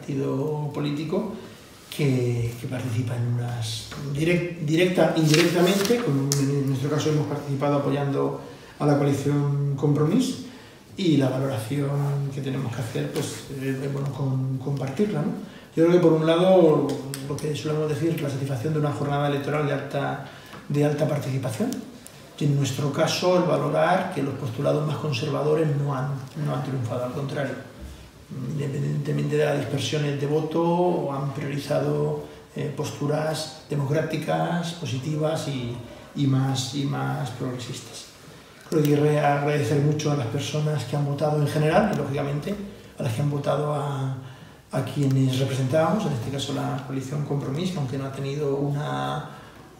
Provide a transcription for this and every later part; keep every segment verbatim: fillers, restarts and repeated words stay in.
partido político que, que participa en unas direct, directa, indirectamente, con, en nuestro caso hemos participado apoyando a la coalición Compromís, y la valoración que tenemos que hacer pues es bueno con, compartirla, ¿no? Yo creo que por un lado lo que solemos decir, la satisfacción de una jornada electoral de alta, de alta participación, y en nuestro caso el valorar que los postulados más conservadores no han, no han triunfado, al contrario, independientemente de las dispersiones de voto, han priorizado eh, posturas democráticas, positivas y, y, más, y más progresistas. Creo que quiero agradecer mucho a las personas que han votado en general y, lógicamente, a las que han votado a, a quienes representábamos, en este caso la coalición Compromís, que aunque no ha tenido una,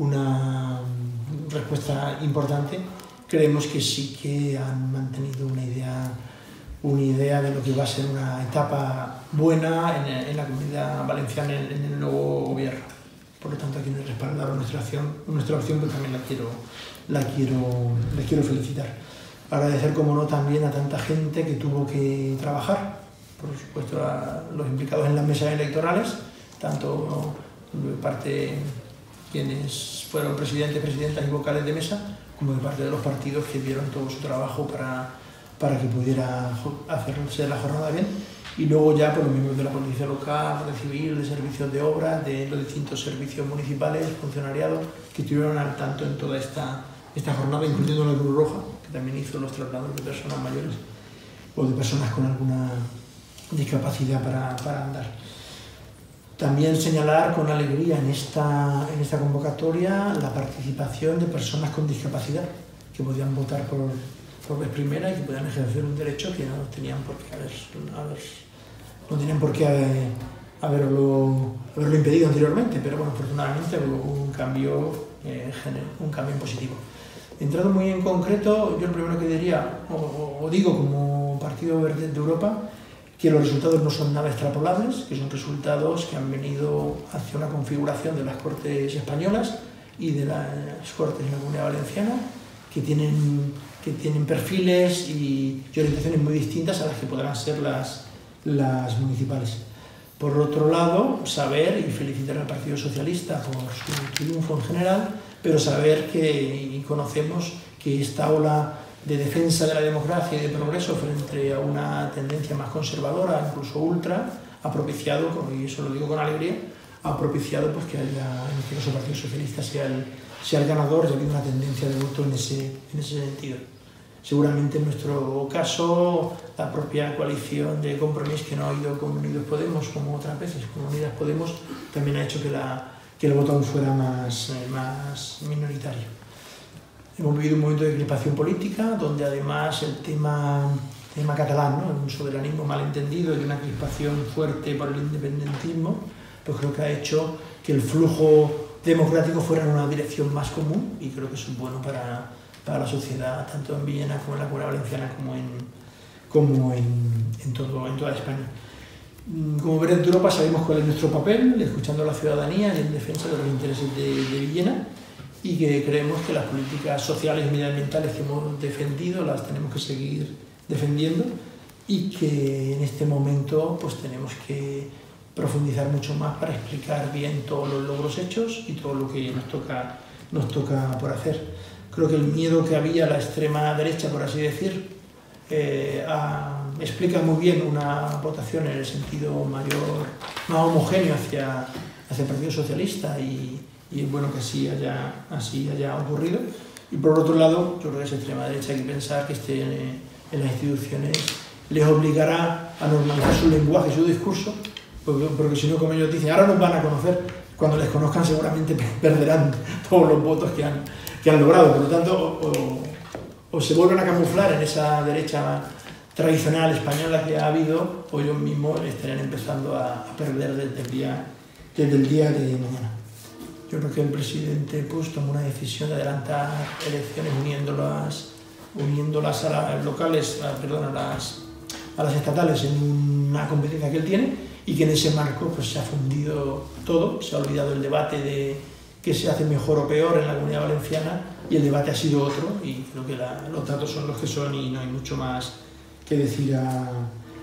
una respuesta importante, creemos que sí que han mantenido una idea, una idea de lo que va a ser una etapa buena en, en la Comunidad Valenciana en, en el nuevo gobierno. Por lo tanto, a quienes respaldaron nuestra opción, nuestra opción pues también la quiero, la quiero, les quiero felicitar. Agradecer, como no, también a tanta gente que tuvo que trabajar, por supuesto a los implicados en las mesas electorales, tanto de parte de quienes fueron presidentes, presidentas y vocales de mesa, como de parte de los partidos que dieron todo su trabajo para, para que pudiera hacerse la jornada bien. Y luego ya por los miembros de la policía local, de civil, de servicios de obra, de los distintos servicios municipales, funcionariados, que estuvieron al tanto en toda esta, esta jornada, incluyendo la Cruz Roja, que también hizo los traslados de personas mayores o de personas con alguna discapacidad para, para andar. También señalar con alegría en esta, en esta convocatoria la participación de personas con discapacidad, que podían votar por, por vez primera y que podían ejercer un derecho que no tenían por qué haber, haber no tenían por qué haber, haberlo, haberlo impedido anteriormente, pero bueno, afortunadamente hubo un cambio, eh, un cambio en positivo. Entrando muy en concreto, yo lo primero que diría, o, o digo como Partido Verde de Europa, que los resultados no son nada extrapolables, que son resultados que han venido hacia una configuración de las Cortes españolas y de las Cortes en la Comunidad Valenciana, que tienen, que tienen perfiles y, y orientaciones muy distintas a las que podrán ser las, las municipales. Por otro lado, saber y felicitar al Partido Socialista por su triunfo en general, pero saber que y conocemos que esta ola de defensa de la democracia y de progreso frente a una tendencia más conservadora, incluso ultra, ha propiciado, y eso lo digo con alegría, ha propiciado pues, que haya, en este caso el Partido Socialista sea el, sea el ganador, y ha habido una tendencia de voto en ese, en ese sentido. Seguramente en nuestro caso, la propia coalición de Compromís, que no ha ido con Unidos Podemos, como otras veces, con Unidas Podemos, también ha hecho que, la, que el voto aún fuera más, eh, más minoritario. Hemos vivido un momento de crispación política, donde además el tema, tema catalán, ¿no? Un soberanismo malentendido y una crispación fuerte por el independentismo, pues creo que ha hecho que el flujo democrático fuera en una dirección más común, y creo que eso es bueno para, para la sociedad, tanto en Villena como en la Comunidad Valenciana, como en, como en, en, todo, en toda España. Como Verde de Europa sabemos cuál es nuestro papel, escuchando a la ciudadanía y en defensa de los intereses de, de Villena, y que creemos que las políticas sociales y medioambientales que hemos defendido las tenemos que seguir defendiendo, y que en este momento pues tenemos que profundizar mucho más para explicar bien todos los logros hechos y todo lo que nos toca, nos toca por hacer. Creo que el miedo que había a la extrema derecha, por así decir, eh, a, explica muy bien una votación en el sentido mayor, más homogéneo hacia, hacia el Partido Socialista, y y es bueno que así haya, así haya ocurrido. Y por otro lado, yo creo que esa extrema derecha hay que pensar que esté en, en las instituciones les obligará a normalizar su lenguaje, su discurso, porque, porque si no, como ellos dicen, ahora nos van a conocer, cuando les conozcan seguramente perderán todos los votos que han, que han logrado. Por lo tanto, o, o, o se vuelven a camuflar en esa derecha tradicional española que ha habido, o ellos mismos estarían empezando a, a perder desde el día, desde el día de mañana. Yo creo que el presidente Puig tomó una decisión de adelantar elecciones uniéndolas, uniéndolas a las locales, a, perdón, a las, a las estatales en una competencia que él tiene, y que en ese marco pues, se ha fundido todo, se ha olvidado el debate de qué se hace mejor o peor en la Comunidad Valenciana, y el debate ha sido otro, y creo que la, los datos son los que son y no hay mucho más que decir a,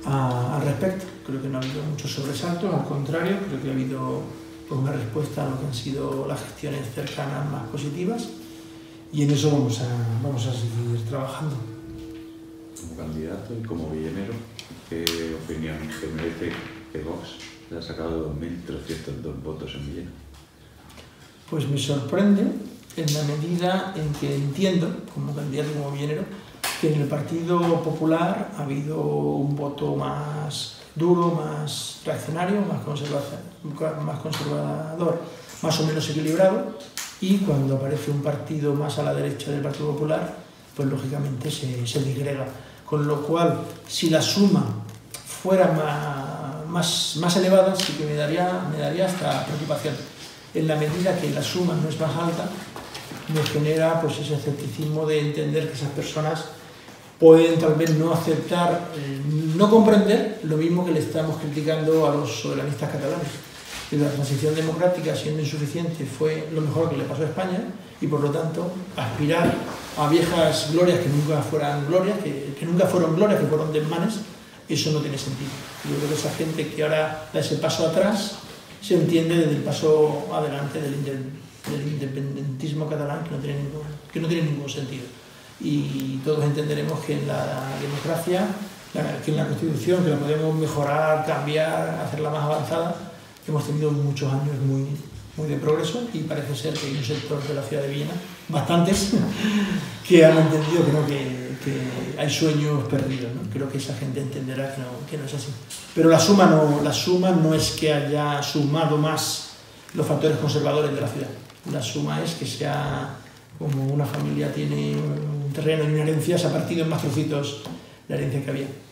a, al respecto. Creo que no ha habido muchos sobresaltos, al contrario, creo que ha habido pues, una respuesta a lo que han sido las gestiones cercanas más positivas y en eso vamos a, vamos a seguir trabajando. Como candidato y como villenero, ¿qué opinión te merece que Vox le ha sacado dos mil trescientos dos votos en Villena? Pues me sorprende en la medida en que entiendo, como candidato y como villenero, que en el Partido Popular ha habido un voto más duro, más reaccionario, más conservador, más conservador, más o menos equilibrado, y cuando aparece un partido más a la derecha del Partido Popular, pues lógicamente se, se disgrega. Con lo cual, si la suma fuera más, más, más elevada, sí que me daría, me daría hasta preocupación. En la medida que la suma no es más alta, me genera pues, ese escepticismo de entender que esas personas pueden tal vez no aceptar, eh, no comprender lo mismo que le estamos criticando a los soberanistas catalanes. Que la transición democrática, siendo insuficiente, fue lo mejor que le pasó a España y por lo tanto aspirar a viejas glorias que nunca fueran glorias, que, que nunca fueron glorias, que fueron desmanes, eso no tiene sentido. Yo creo que esa gente que ahora da ese paso atrás se entiende desde el paso adelante del, del independentismo catalán que no tiene ningún, que no tiene ningún sentido. Y todos entenderemos que en la democracia, que en la Constitución, que la podemos mejorar, cambiar, hacerla más avanzada, hemos tenido muchos años muy, muy de progreso y parece ser que hay un sector de la ciudad de Villena, bastantes, que han entendido que, no, que, que hay sueños perdidos, ¿no? Creo que esa gente entenderá que no, que no es así. Pero la suma, no, la suma no es que haya sumado más los factores conservadores de la ciudad. La suma es que sea como una familia tiene un terreno y una herencia, se ha partido en más trocitos la herencia que había.